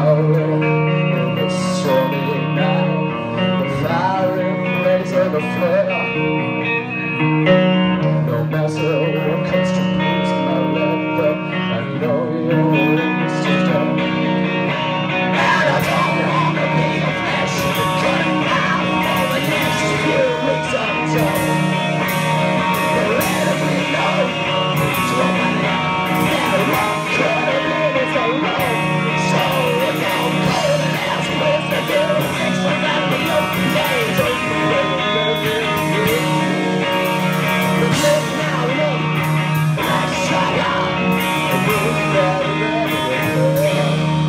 sorrow in this stormy night. The fire blaze of the flare. No matter what comes to bruise my leather, I know you're in this today. And I don't want to be a flesh cutting out for the next few weeks until they let me know it's over there. Never walk through the minutes alone. So we're going cold and ass with the good things for that we know. Days of the way of living. But look now, look, let's try out. It was better than before.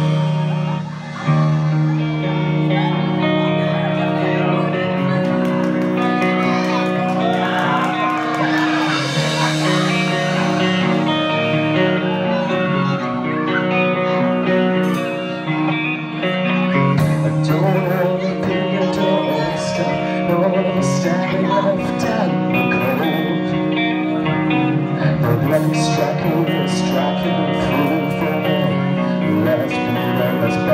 Standing left and cold. The blood striking through for me. Let's be